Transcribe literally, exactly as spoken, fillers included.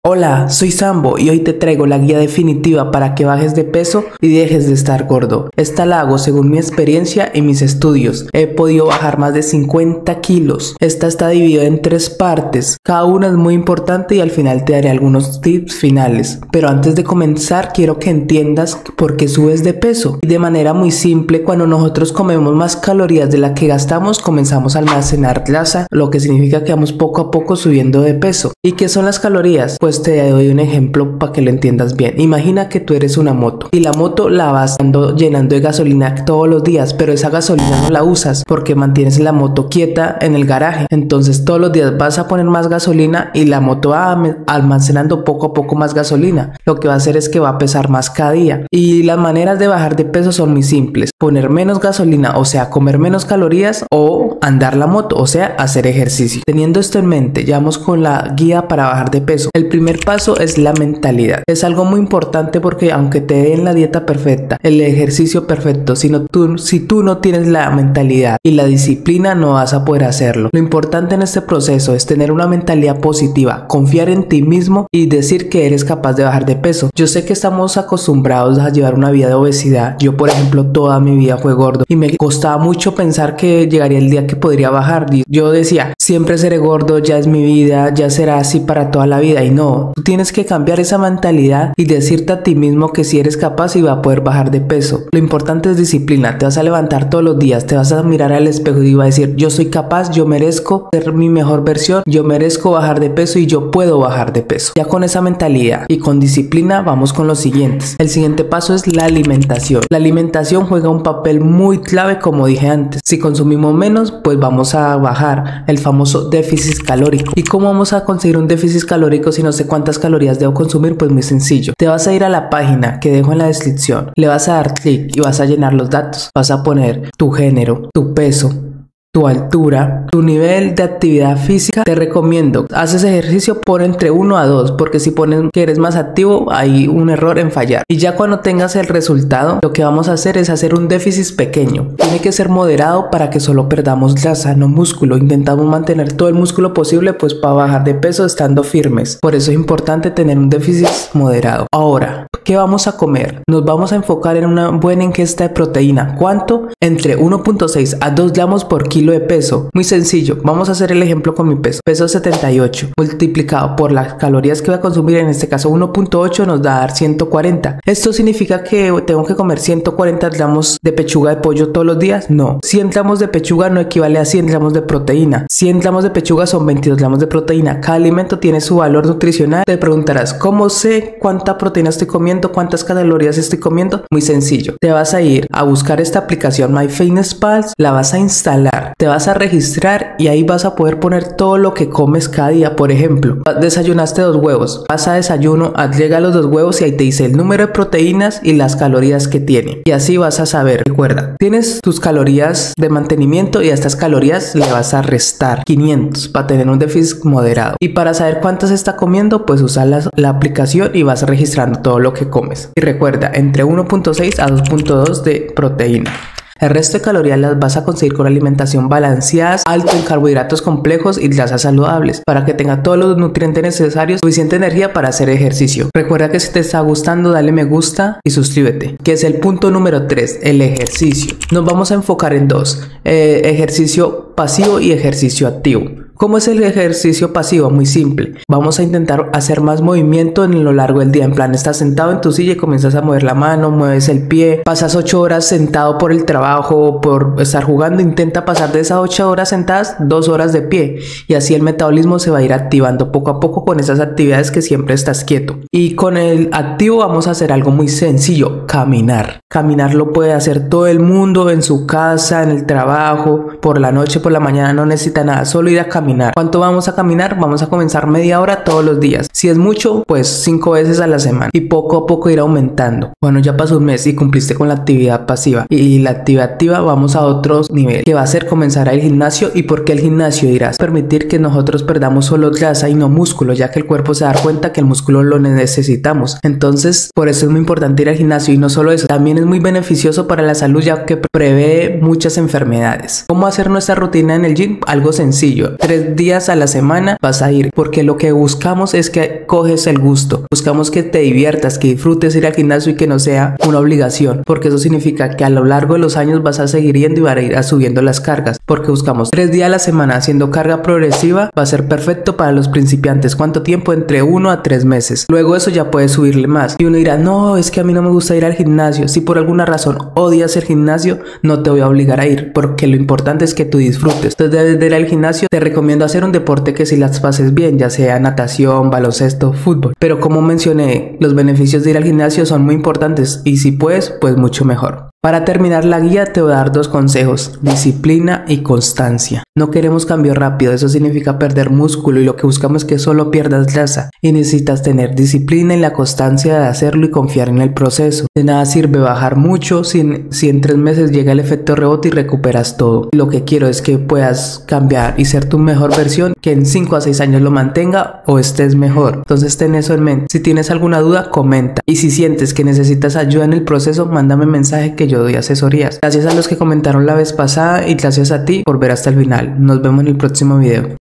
Hola, soy Sambo y hoy te traigo la guía definitiva para que bajes de peso y dejes de estar gordo. Esta la hago según mi experiencia y mis estudios. He podido bajar más de cincuenta kilos. Esta está dividida en tres partes. Cada una es muy importante y al final te daré algunos tips finales. Pero antes de comenzar quiero que entiendas por qué subes de peso. Y de manera muy simple, cuando nosotros comemos más calorías de las que gastamos, comenzamos a almacenar grasa, lo que significa que vamos poco a poco subiendo de peso. ¿Y qué son las calorías? Pues te doy un ejemplo para que lo entiendas bien. Imagina que tú eres una moto y la moto la vas dando, llenando de gasolina todos los días, pero esa gasolina no la usas porque mantienes la moto quieta en el garaje. Entonces todos los días vas a poner más gasolina y la moto va almacenando poco a poco más gasolina. Lo que va a hacer es que va a pesar más cada día. Y las maneras de bajar de peso son muy simples: poner menos gasolina, o sea, comer menos calorías, o andar la moto, o sea, hacer ejercicio. Teniendo esto en mente, ya vamos con la guía para bajar de peso. El primer paso es la mentalidad. Es algo muy importante porque aunque te den la dieta perfecta, el ejercicio perfecto, sino tú, si tú no tienes la mentalidad y la disciplina, no vas a poder hacerlo. Lo importante en este proceso es tener una mentalidad positiva, confiar en ti mismo y decir que eres capaz de bajar de peso. Yo sé que estamos acostumbrados a llevar una vida de obesidad. Yo, por ejemplo, toda mi vida fue gordo y me costaba mucho pensar que llegaría el día que podría bajar. Yo decía, siempre seré gordo, ya es mi vida, ya será así para toda la vida. Y no, tú tienes que cambiar esa mentalidad y decirte a ti mismo que si eres capaz y vas a poder bajar de peso. Lo importante es disciplina. Te vas a levantar todos los días, te vas a mirar al espejo y vas a decir, yo soy capaz, yo merezco ser mi mejor versión, yo merezco bajar de peso y yo puedo bajar de peso. Ya con esa mentalidad y con disciplina vamos con los siguientes. El siguiente paso es la alimentación. La alimentación juega un papel muy clave, como dije antes. Si consumimos menos, pues vamos a bajar el famoso déficit calórico. ¿Y cómo vamos a conseguir un déficit calórico si no sé cuántas calorías debo consumir? Pues muy sencillo. Te vas a ir a la página que dejo en la descripción, le vas a dar clic y vas a llenar los datos. Vas a poner tu género, tu peso, tu altura, tu nivel de actividad física. Te recomiendo, haces ejercicio, pon entre uno a dos, porque si pones que eres más activo hay un error en fallar. Y ya cuando tengas el resultado, lo que vamos a hacer es hacer un déficit pequeño. Tiene que ser moderado para que solo perdamos grasa, no músculo. Intentamos mantener todo el músculo posible pues para bajar de peso estando firmes. Por eso es importante tener un déficit moderado. Ahora, ¿qué vamos a comer? Nos vamos a enfocar en una buena ingesta de proteína. ¿Cuánto? Entre uno punto seis a dos gramos por kilo de peso. Muy sencillo, vamos a hacer el ejemplo con mi peso. Peso setenta y ocho multiplicado por las calorías que voy a consumir, en este caso uno punto ocho, nos da a dar ciento cuarenta. ¿Esto significa que tengo que comer ciento cuarenta gramos de pechuga de pollo todos los días? No. cien gramos de pechuga no equivale a cien gramos de proteína. cien gramos de pechuga son veintidós gramos de proteína. Cada alimento tiene su valor nutricional. Te preguntarás, ¿cómo sé cuánta proteína estoy comiendo? ¿Cuántas calorías estoy comiendo? Muy sencillo. Te vas a ir a buscar esta aplicación MyFitnessPal, la vas a instalar, te vas a registrar y ahí vas a poder poner todo lo que comes cada día. Por ejemplo, desayunaste dos huevos, vas a desayuno, agrega los dos huevos y ahí te dice el número de proteínas y las calorías que tiene, y así vas a saber. Recuerda, tienes tus calorías de mantenimiento y a estas calorías le vas a restar quinientos para tener un déficit moderado. Y para saber cuántas está comiendo, pues usa la, la aplicación y vas registrando todo lo que comes. Y recuerda, entre uno punto seis a dos punto dos de proteína. El resto de calorías las vas a conseguir con alimentación balanceada, alto en carbohidratos complejos y grasas saludables, para que tenga todos los nutrientes necesarios, suficiente energía para hacer ejercicio. Recuerda que si te está gustando, dale me gusta y suscríbete, que es el punto número tres, el ejercicio. Nos vamos a enfocar en dos, eh, ejercicio pasivo y ejercicio activo. ¿Cómo es el ejercicio pasivo? Muy simple. Vamos a intentar hacer más movimiento en lo largo del día. En plan, estás sentado en tu silla y comienzas a mover la mano, mueves el pie, pasas ocho horas sentado por el trabajo, por estar jugando. Intenta pasar de esas ocho horas sentadas, dos horas de pie. Y así el metabolismo se va a ir activando poco a poco con esas actividades que siempre estás quieto. Y con el activo vamos a hacer algo muy sencillo: caminar. Caminar lo puede hacer todo el mundo en su casa, en el trabajo, por la noche, por la mañana, no necesita nada, solo ir a caminar. ¿Cuánto vamos a caminar? Vamos a comenzar media hora todos los días. Si es mucho, pues cinco veces a la semana y poco a poco ir aumentando. Bueno, ya pasó un mes y cumpliste con la actividad pasiva, y la actividad activa vamos a otro nivel, que va a ser comenzar al gimnasio. ¿Y por qué el gimnasio? Dirás, permitir que nosotros perdamos solo grasa y no músculo, ya que el cuerpo se da cuenta que el músculo lo necesitamos. Entonces, por eso es muy importante ir al gimnasio. Y no solo eso, también es muy beneficioso para la salud, ya que prevé muchas enfermedades. ¿Cómo hacer nuestra rutina en el gym? Algo sencillo: tres tres días a la semana vas a ir, porque lo que buscamos es que coges el gusto, buscamos que te diviertas, que disfrutes ir al gimnasio y que no sea una obligación, porque eso significa que a lo largo de los años vas a seguir yendo y vas a ir subiendo las cargas, porque buscamos tres días a la semana haciendo carga progresiva, va a ser perfecto para los principiantes. ¿Cuánto tiempo? Entre uno a tres meses. Luego eso ya puedes subirle más. Y uno dirá, no, es que a mí no me gusta ir al gimnasio. Si por alguna razón odias el gimnasio, no te voy a obligar a ir, porque lo importante es que tú disfrutes. Entonces, debes de ir al gimnasio. Te recomiendo hacer un deporte que si las pases bien, ya sea natación, baloncesto, fútbol. Pero como mencioné, los beneficios de ir al gimnasio son muy importantes y si puedes, pues mucho mejor. Para terminar la guía te voy a dar dos consejos: disciplina y constancia. No queremos cambio rápido, eso significa perder músculo y lo que buscamos es que solo pierdas grasa, y necesitas tener disciplina y la constancia de hacerlo y confiar en el proceso. De nada sirve bajar mucho si, si en tres meses llega el efecto rebote y recuperas todo. Lo que quiero es que puedas cambiar y ser tu mejor versión, que en cinco a seis años lo mantenga o estés mejor. Entonces ten eso en mente. Si tienes alguna duda, comenta, y si sientes que necesitas ayuda en el proceso, mándame mensaje que yo doy asesorías. Gracias a los que comentaron la vez pasada y gracias a ti por ver hasta el final. Nos vemos en el próximo video.